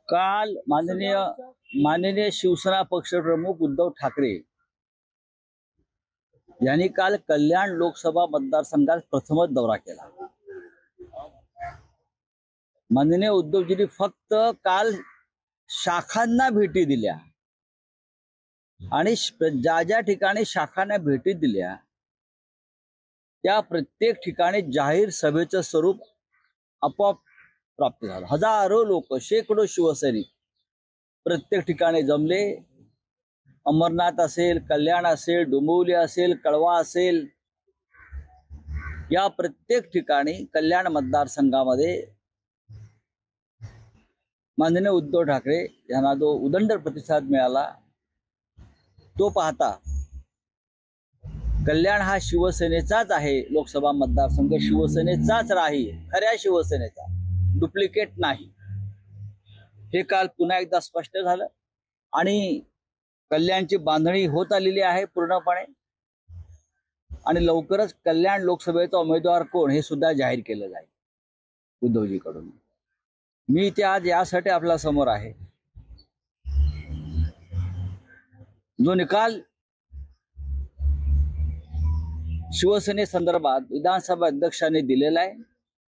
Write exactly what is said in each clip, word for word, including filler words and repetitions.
काल माननीय माननीय शिवसेना पक्षप्रमुख उद्धव ठाकरे यांनी काल कल्याण लोकसभा मतदारसंघात प्रथमच दौरा केला। माननीय उद्धवजींनी फक्त काल शाखांना भेटी दिल्या आणि ज्या ज्या ठिकाणी शाखांना भेटी दिल्या त्या प्रत्येक ठिकाणी जाहीर सभेचं स्वरूप आपोआप प्राप्त झालं। हजारो लोक, शेकडो शिवसैनिक प्रत्येक ठिकाणी जमले। अमरनाथ असेल, कल्याण असेल, डोंबिवली असेल, कळवा असेल, या प्रत्येक ठिकाणी कल्याण मतदारसंघामध्ये माननीय उद्धव ठाकरे यांना जो उदंड प्रतिसाद मिळाला तो पाहता कल्याण हा शिवसेनेचाच आहे। लोकसभा मतदारसंघ शिवसेनेचाच राहील, खऱ्या शिवसेनेचा, डुप्लिकेट नाही, हे काल पुन्हा एकदा स्पष्ट झालं। आणि कल्याणची बांधणी होत आलेली आहे पूर्णपणे आणि लवकरच कल्याण लोकसभेचा उमेदवार कोण हे सुद्धा जाहीर केलं जाईल उद्धवजीकडून। मी ते आज यासाठी आपल्या समोर आहे, जो निकाल शिवसेनेसंदर्भात विधानसभा अध्यक्षांनी दिलेला आहे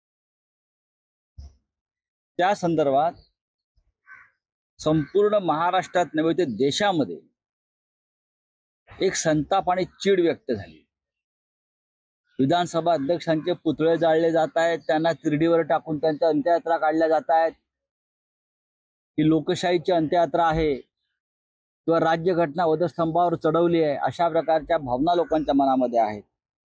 त्या संदर्भात संपूर्ण महाराष्ट्रात नव्हे तर देशामध्ये एक संताप आणि चीड व्यक्त झाली। विधानसभा अध्यक्षांचे पुतळे जाळले जात आहेत, त्यांना तिरडीवर टाकून त्यांच्या अंत्ययात्रा काढल्या जात आहेत। ही लोकशाहीची अंत्ययात्रा आहे किंवा राज्यघटना वधस्तंभावर चढवली आहे, अशा प्रकारच्या भावना लोकांच्या मनामध्ये आहेत।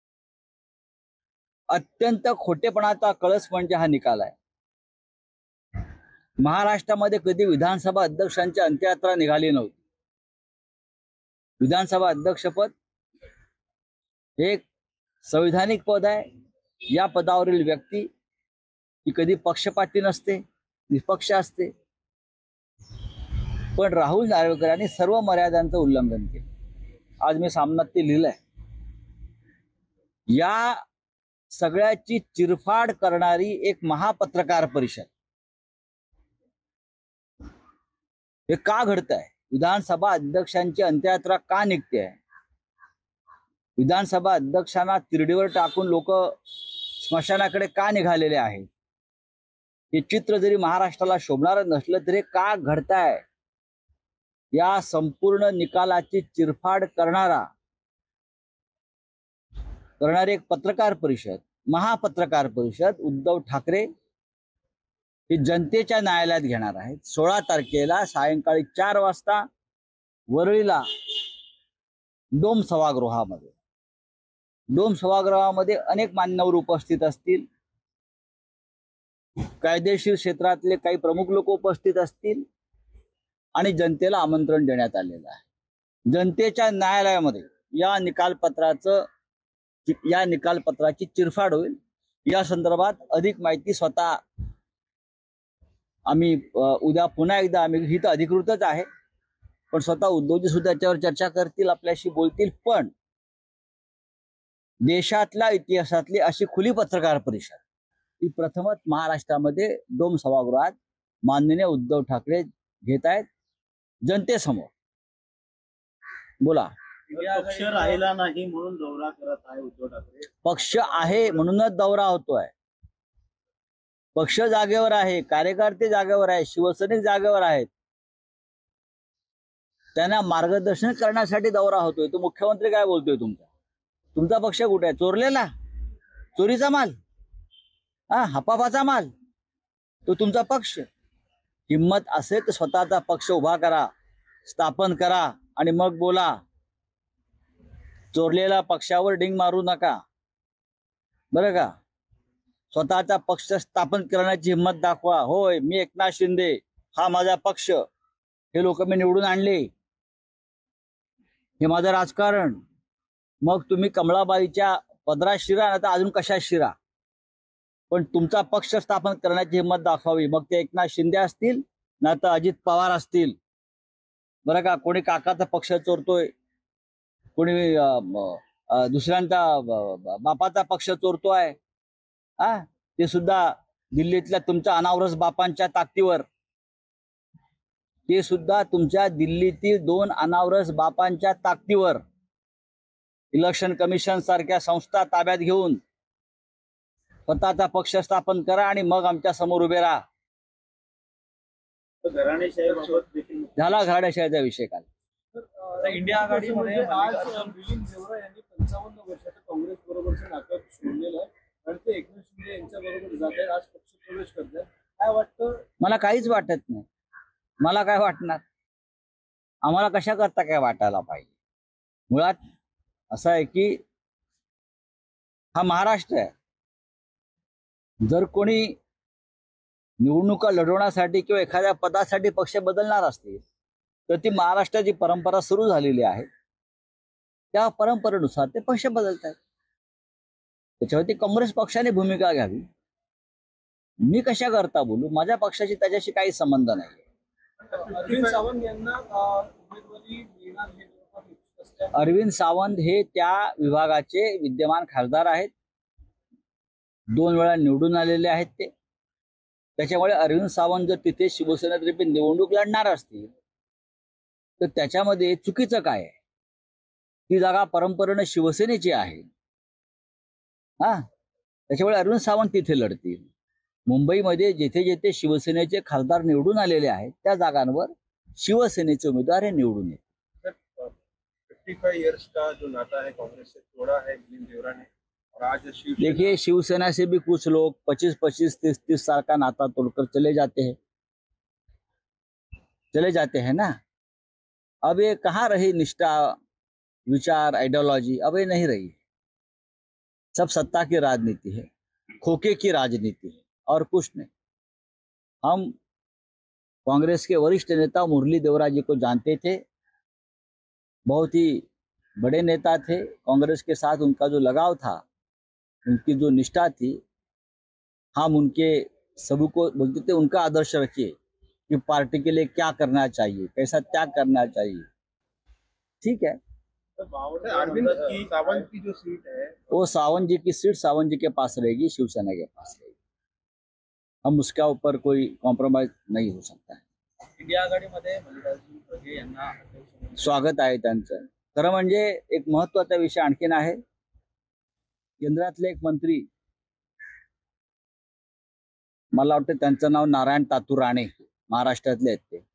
अत्यंत खोटेपणाचा कळस म्हणजे हा निकाल आहे। महाराष्ट्रामध्ये कधी विधानसभा अध्यक्षांची अंत्ययात्रा निघाली नव्हती। विधानसभा अध्यक्षपद एक संविधानिक पद आहे। या पदावरील व्यक्ती ही कधी पक्षपाती नसते, निष्पक्ष असते। पण राहुल नार्वेकर यांनी सर्व मर्यादांचं उल्लंघन केलं। आज मी सामनात ते लिहिलंय। या सगळ्याची चिरफाड करणारी एक महापत्रकार परिषद हे का घडत आहे? विधानसभा अध्यक्षांची अंत्ययात्रा का निघते आहे? विधानसभा अध्यक्षांना तिरडीवर टाकून लोक स्मशानाकडे का निघालेले आहेत? हे चित्र जरी महाराष्ट्राला शोभणार नसलं तरी का घडताय? या संपूर्ण निकालाची चिरफाड करणारा करणारी एक पत्रकार परिषद, महापत्रकार परिषद उद्धव ठाकरे हे जनतेच्या न्यायालयात घेणार आहेत। सोळा तारखेला सायंकाळी चार वाजता वरळीला डोम सभागृहामध्ये डोम सभागृहामध्ये अनेक मान्यवर उपस्थित असतील, कायदेशीर क्षेत्रातले काही प्रमुख लोक उपस्थित असतील आणि जनतेला आमंत्रण देण्यात आलेलं आहे। जनतेच्या न्यायालयामध्ये या निकालपत्राचं या निकालपत्राची चिरफाड होईल। या संदर्भात अधिक माहिती स्वतः आम्ही उद्या पुन्हा एकदा आम्ही ही तर अधिकृतच आहे, पण स्वतः उद्धवजी सुद्धा त्याच्यावर चर्चा करतील, आपल्याशी बोलतील। पण देशातल्या इतिहासातली अशी खुली पत्रकार परिषद ही प्रथमच महाराष्ट्रामध्ये डोम सभागृहात माननीय उद्धव ठाकरे घेत आहेत जनतेसमोर। बोला। पक्ष राहिला नाही म्हणून दौरा करत आहे उद्धव ठाकरे। पक्ष आहे म्हणूनच दौरा होतोय। पक्ष जागेवर आहे, कार्यकर्ते जागेवर आहे, शिवसैनिक जागेवर आहेत, त्यांना मार्गदर्शन करण्यासाठी दौरा होतोय। तो मुख्यमंत्री काय बोलतोय? तुमचा तुमचा पक्ष कुठे आहे? चोरलेला, चोरीचा माल, हा हापापाचा माल, तो तुमचा पक्ष। हिम्मत असेल तर स्वतःचा पक्ष उभा करा, स्थापन करा आणि मग बोला। चोरलेल्या पक्षावर डिंग मारू नका, बरं का? स्वतःचा पक्ष स्थापन करण्याची हिंमत दाखवा। होय, मी एकनाथ शिंदे, हा माझा पक्ष, हे लोक मी निवडून आणले, हे माझं राजकारण। मग तुम्ही कमळाबाईच्या पदरात शिरा ना तर अजून कशात शिरा, पण तुमचा पक्ष स्थापन करण्याची हिंमत दाखवावी। मग ते एकनाथ शिंदे असतील ना तर अजित पवार असतील, बरं का? कोणी काकाचा पक्ष चोरतोय, कोणी दुसऱ्यांचा बापाचा पक्ष चोरतोय, हा ते सुद्धा दिल्लीतल्या तुमच्या अनावरस बापांच्या ताकदीवर। ते सुद्धा तुमच्या दिल्लीतील दोन अनावरस बापांच्या ताकदीवर इलेक्शन कमिशन सारख्या संस्था ताब्यात घेऊन स्वतःचा पक्ष स्थापन करा आणि मग आमच्या समोर उभे राहा. तर घराणेशाहीबाबत देखील झाला घराण्याशाहीचा विषय काल. इंडिया आघाडीमध्ये आज मिलिंद देवरा यांनी पंचावन्न वर्षाचं काँग्रेस बरोबरचं नातं सोडलेलं आहे आणि ते एकनाथ शिंदे यांच्या बरोबर जात आहेत, आज पक्ष प्रवेश करतात. काय वाटतं? मला काहीच वाटत नाही. मला काय वाटणार? आम्हाला कशा करता काय वाटायला पाहिजे? मुळात असं आहे की हा महाराष्ट्र आहे. जर कोणी निवडणुका लढवण्यासाठी किंवा एखाद्या पदासाठी पक्ष बदलणार असतील तर ती महाराष्ट्राची परंपरा सुरू झालेली आहे. त्या परंपरेनुसार ते पक्ष बदलत आहेत. त्याच्यावरती काँग्रेस पक्षाने भूमिका घ्यावी. मी कशा करता बोलू? माझ्या पक्षाशी त्याच्याशी काही संबंध नाही. अरविंद सावंत यांना उमेदवारी मिळणार हे निश्चित असल्यामुळे अरविंद सावंत हे त्या विभागाचे विद्यमान खासदार आहेत. दोन वेळा निवडून आलेले आहेत ते. त्याच्यामुळे अरविंद सावंत जर तिथे शिवसेनेतर्फे निवडणूक लढणार असतील तर त्याच्यामध्ये चुकीचं काय आहे? ती जागा परंपरेने शिवसेनेची आहे. हा, त्याच्यामुळे अरविंद सावंत तिथे लढतील. मुंबईमध्ये जेथे जेथे शिवसेनेचे खासदार निवडून आलेले आहेत त्या जागांवर शिवसेनेचे उमेदवार हे निवडून येतील. पचपन इयर्स का जो नाता है कांग्रेस से तोड़ा है मिलिंद देवरा ने और आज शिवसेना देखिए, शिवसेना से भी कुछ लोग पच्चीस पच्चीस तीस तीस साल का नाता तोड़कर चले जाते हैं चले जाते हैं ना. अब ये कहाँ रही निष्ठा, विचार, आइडियोलॉजी? अब ये नहीं रही. सब सत्ता की राजनीति है, खोखे की राजनीति है और कुछ नहीं. हम कांग्रेस के वरिष्ठ नेता मुरली देवरा जी को जानते थे. बहुत ही बड़े नेता थे. कांग्रेस के साथ उनका जो लगाव था, उनकी जो निष्ठा थी, हम उनके सभी को बोलते थे उनका आदर्श रखिए कि पार्टी के लिए क्या करना चाहिए, कैसा त्याग करना चाहिए. ठीक है, अरविंद की सावंत की जो सीट है वो सावंत जी की सीट सावंत जी के पास रहेगी, शिवसेना के पास रहेगी. हम उसका ऊपर कोई कॉम्प्रोमाइज नहीं हो सकता है. इंडिया आघाडीमध्ये मल्लिकार्जुन खरगे यांना अध्यक्ष म्हणून स्वागत आहे त्यांचं. खरं म्हणजे एक महत्वाचा विषय आणखीन आहे. केंद्रातले एक मंत्री, मला वाटतं त्यांचं नाव नारायण तातू राणे, महाराष्ट्रातले आहेत ते.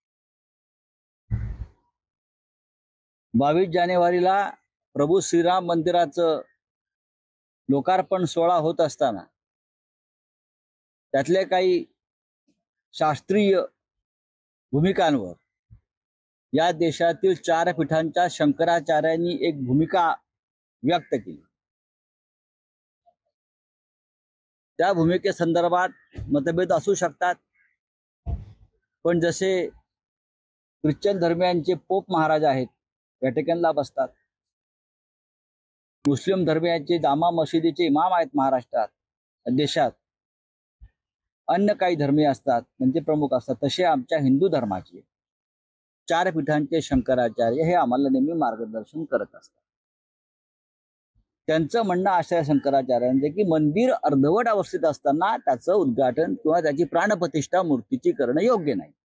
बावीस जानेवारीला प्रभू श्रीराम मंदिराचं लोकार्पण सोहळा होत असताना त्यातले काही शास्त्रीय भूमिकांवर या देशातील चार पीठांच्या शंकराचार्यांनी एक भूमिका व्यक्त केली. त्या भूमिकेसंदर्भात मतभेद असू शकतात, पण जसे ख्रिश्चन धर्मियांचे पोप महाराज आहेत, व्हॅटिकनला बसतात. मुस्लिम धर्मियांचे जामा मशिदीचे इमाम आहेत महाराष्ट्रात, देशात. अन्य काही धर्मीय असतात, म्हणजे प्रमुख असतात. तसे आमच्या हिंदू धर्माचे चार पीठांचे शंकराचार्य हे आम्हाला नेहमी मार्गदर्शन करत असतात. त्यांचं म्हणणं असं आहे शंकराचार्यांचे की मंदिर अर्धवट अवस्थेत असताना त्याचं उद्घाटन किंवा त्याची प्राणप्रतिष्ठा मूर्तीची करणं योग्य नाही.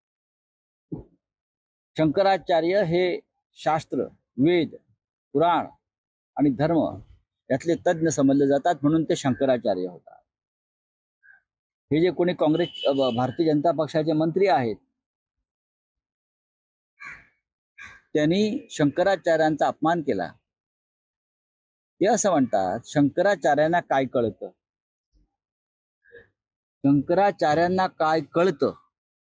शंकराचार्य हे शास्त्र, वेद, पुराण आणि धर्म यातले तज्ज्ञ समजले जातात, म्हणून ते शंकराचार्य होतात. हे जे कोणी काँग्रेस भारतीय जनता पक्षाचे मंत्री आहेत त्यांनी शंकराचार्यांचा अपमान केला. ते असं म्हणतात शंकराचार्यांना काय कळतं, शंकराचार्यांना काय कळतं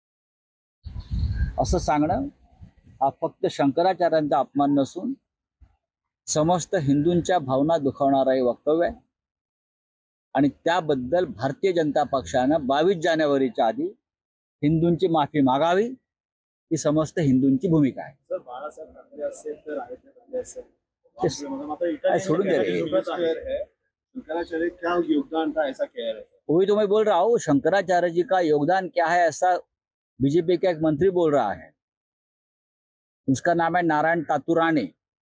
असं सांगणं हा फक्त शंकराचार्यांचा अपमान नसून समस्त हिंदूंच्या भावना दुखावणारा हे वक्तव्य आहे. आणि त्याबद्दल भारतीय जनता पक्षानं बावीस जानेवारीच्या आधी हिंदूंची माफी मागावी ही समस्त हिंदूंची भूमिका आहे. जर बाळासाहेब ठाकरे असेल तर आदित्य ठाकरे असेल ते मात्र सोडून द्या रे. शंकराचार्य क्या योगदान था ऐसा कह रहे हैं. वही तो मैं बोल रहा हूँ, शंकराचार्य जी का योगदान क्या है ऐसा बीजेपी का एक मंत्री बोल रहा है. उसका नाम है नारायण तातू राणे,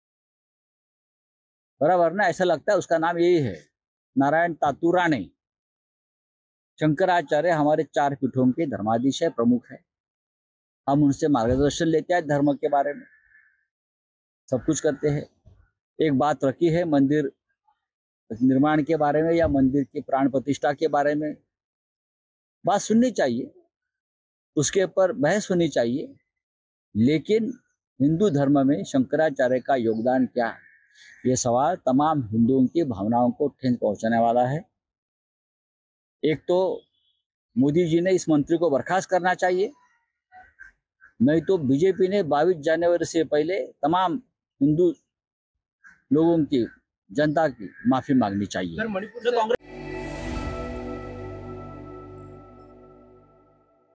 बराबर ना? ऐसा लगता है उसका नाम यही है, नारायण तातू राणे. शंकराचार्य हमारे चार पीठों के धर्माधीश है, प्रमुख है. हम उनसे मार्गदर्शन लेते हैं धर्म के बारे में, सब कुछ करते हैं। एक बात रखी है मंदिर निर्माण के बारे में या मंदिर की प्राण प्रतिष्ठा के बारे में, बात सुननी चाहिए, उसके ऊपर बहस होनी चाहिए, लेकिन हिंदू धर्म में शंकराचार्य का योगदान क्या है, ये सवाल तमाम हिंदुओं की भावनाओं को ठेस पहुंचाने वाला है। एक तो मोदी जी ने इस मंत्री को बर्खास्त करना चाहिए, नहीं तो बीजेपी ने बाईस जनवरी से पहले तमाम हिंदू लोगों की, जनता की माफी मांगनी चाहिए। सर मणिपुर से कांग्रेस